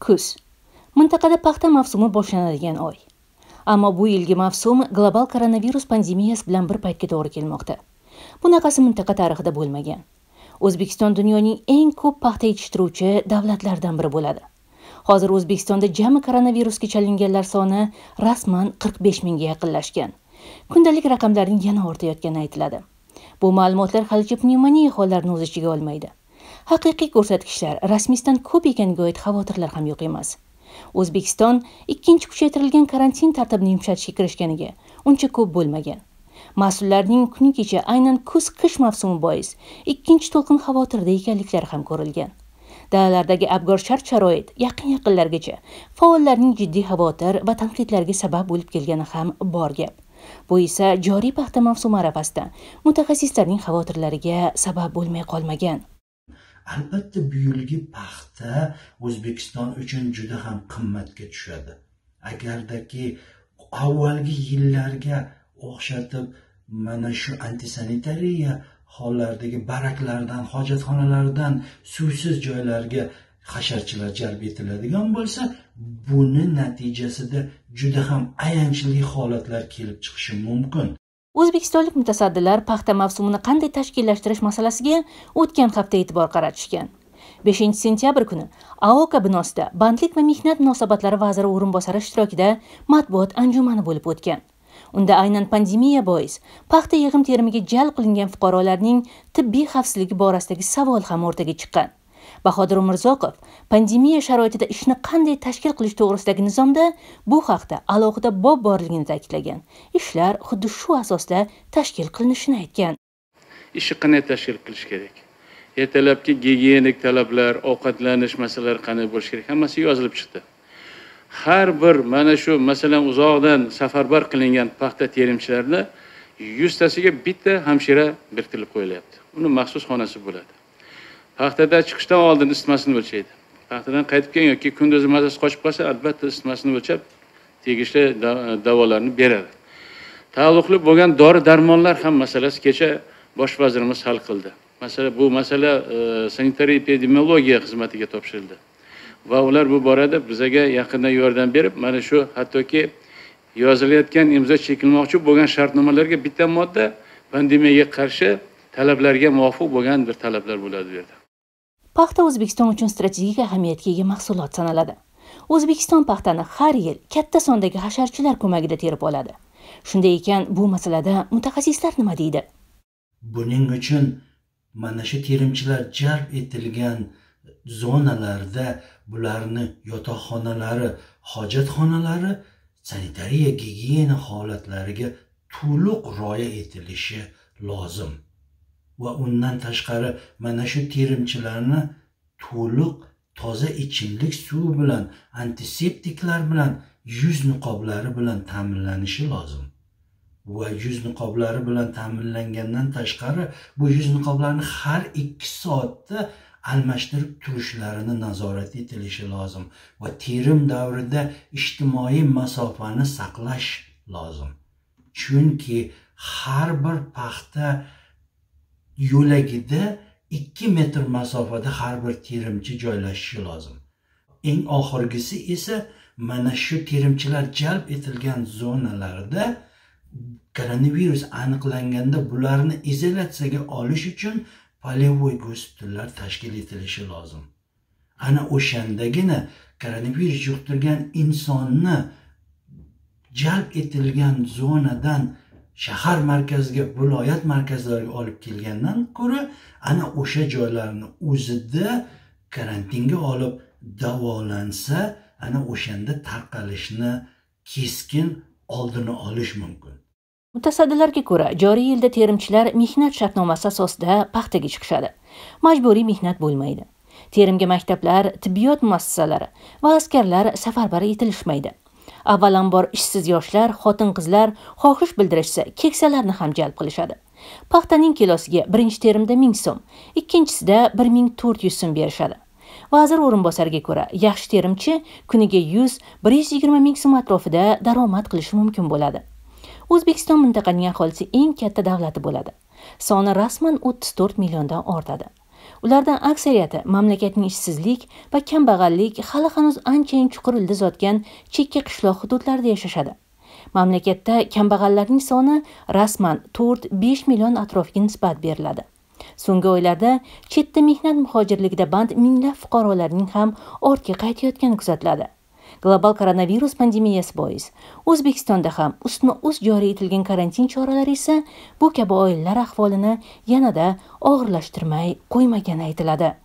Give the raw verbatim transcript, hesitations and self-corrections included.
Kuz. Mintaqada paxta mavsumi boshlanadigan oy. Ammo bu yilgi mavsum global koronavirus pandemiyasi bilan bir paytga to'g'ri kelmoqda. Bunaqasi mintaqa tarixida bo'lmagan. O'zbekiston dunyoning eng ko'p paxta yetishtiruvchi davlatlardan biri bo'ladi. Hozir O'zbekistonda jami koronavirusga chalinganlar soni rasman qirq besh mingga yaqinlashgan. Kundalik raqamlarning yana ortayotgani aytiladi. Bu ma'lumotlar halicha pnevmoniya hollarini o'z ichiga olmaydi. Haqiqiy ko'rsatkichlar rasmiydan ko'p ekaniga oid xavotirlar ham yo'q emas. O'zbekiston ikkinchi kuchaytirilgan karantin tartibini yumshatishga kirishganiga uncha ko'p bo'lmagan. Mas'ullarning kuni kecha aynan kuz-qish mavsumi bois ikkinchi to'lqin xavotirda ekanliklari ham ko'rilgan. Dalalardagi abgor shart-sharoit yaqin yaqinlargacha faollarning jiddiy xavotir va tanqidlarga sabab bo'lib kelgani ham bor gap. Bu esa joriy paxta mavsumi arafasida mutaxassislarning xavotirlariga sabab bo'lmay qolmagan. Albatta bu yilgi paxta O'zbekiston uchun juda ham qimmatga tushadi. Agardaki avvalgi yillarga o'xshatib mana shu antisanitariya hollardagi baraklardan, hojatxonalardan suvsiz joylarga hasharchilar jalb etiladigan bo'lsa, buni natijasida juda ham ayanchli holatlar kelib chiqishi mumkin. O'zbekistonlik mutasaddilar paxta mavsumini qanday tashkillashtirish masalasiga o'tgan hafta e'tibor qaratishgan. beshinchi sentyabr kuni A O K binosida Bandlik va mehnat munosabatlari vaziri o'rinbosari ishtirokida matbuot anjumani bo'lib o'tgan. Unda aynan pandemiya bois paxta yig'im-terimiga jalb qilingan fuqarolarning tibbiy xavfsizligi borasidagi savol ham o'rtaga chiqqan. Bahodir Umurzoqov pandemiya sharoitida ishni qanday tashkil qilish to'g'risidagi nizomda bu haqda alohida bob borligini ta'kidlagan. Ishlar xuddi shu asosda tashkil qilinishini aytgan. Ishni qanday tashkil qilish kerak? Ertalabki gigiyenik talablar, ovqatlanish masalalari qanday bo'lishi kerak? Hammasi yozilib chiqdi. Har bir mana shu masalan uzoqdan safarbar qilingan paxta terimchilarida yuztasiga bitta hamshira biriktirib qo'yilyapti. Uni maxsus xonasi bo'ladi. Paxtada chiqishdan oldin isitmasini o'lchaydi. Paxtadan qaytib kelgan yoki kunduzi mazasi qochib qolsa, albatta isitmasini o'lchab, tegishli davolarni beradi. Taalluqli bo'lgan dori-darmonlar ham masalasi kecha bosh vazirimiz hal qildi. Masala bu masala sanitariya epidemiologiya xizmatiga topshirildi. Va ular bu borada bizga yaqindan yordam berib, mana shu hattoki yozilayotgan imzo chekilmoqchi bo'lgan shartnomalarga bitta modda pandemiyaga qarshi talablarga muvofiq bo'lgan bir talablar bo'ladi bu yerda. Paxta O'zbekiston uchun strategik ahamiyatga ega mahsulot sanaladi. O'zbekiston paxtani har yil katta sondagi hasharchilar ko'magida terib oladi. Shunday ekan, bu masalada mutaxassislar nima deydi? Buning uchun mana shu terimchilar jalb etilgan zonalarda bularni yotoqxonalari, hojatxonalari sanitariya gigiyena holatlariga to'liq rioya etilishi lozim. Va undan tashqari mana shu terimchilarni to'liq toza ichimlik suvi bilan, antiseptiklar bilan, yuz niqoblari bilan ta'minlanishi lozim. Va yuz niqoblari bilan ta'minlangandan tashqari bu yuz niqoblarni har ikki soatda almashtirib turishlarini nazorat etilishi lozim va terim davrida ijtimoiy masofani saqlash lozim. Chunki har bir paxta yo'lagida ikki metr masofada har bir terimchi joylashishi lozim. Eng oxirgisi esa mana shu terimchilar jalb etilgan zonalarda koronavirus aniqlanganda bularni izolyatsiyaga olish uchun polyovoy gospitallar tashkil etilishi lozim. Ana o'shandagina koronavirus yuqtirgan insonni jalb etilgan zonadan shahar markaziga, viloyat markazlariga olib kelgandan ko'ra, ana o'sha joylarni o'zida karantinga olib davolansa, ana o'shanda tarqalishni keskin oldini olish mumkin. Mutasaddilarga ko'ra, joriy yilda terimchilar mehnat shartnomasi asosida paxtaga chiqishadi. Majburiy mehnat bo'lmaydi. Terimga maktablar, tibbiyot muassasalari va askarlar safarbar etilishmaydi. Avvalambor ishsiz yoshlar, xotin-qizlar xohish bildirishsa, keksalarni ham jalb qilishadi. Paxtaning kilosiga birinchi terimda ming so'm, ikkinchisida bir ming to'rt yuz so'm berishadi. Vazir o'rinbosariga ko'ra, yaxshi terimchi kuniga yuz bir yuz yigirma ming so'm atrofida daromad qilishi mumkin bo'ladi. O'zbekiston mintaqaning aholisi eng katta davlati bo'ladi. Soni rasman o'ttiz to'rt milliondan ortadi. Ulardan aksariyati mamlakatning ishsizlik va kambag'allik hali hanuz anchayin chuqur ildiz otgan chekka qishloq hududlarida yashashadi. Mamlakatda kambag'allarning soni rasman to'rt besh million atrofiga nisbat beriladi. So'nggi oylarda chetda mehnat muhojirligida band minglab fuqarolarning ham ortga qaytayotgani kuzatiladi. Global koronavirus pandemiyasi bois O'zbekistonda ham ustma-ust joriy etilgan karantin choralari esa bu kabi oilalar ahvolini yanada og'irlashtirmay qo'ymagani aytiladi.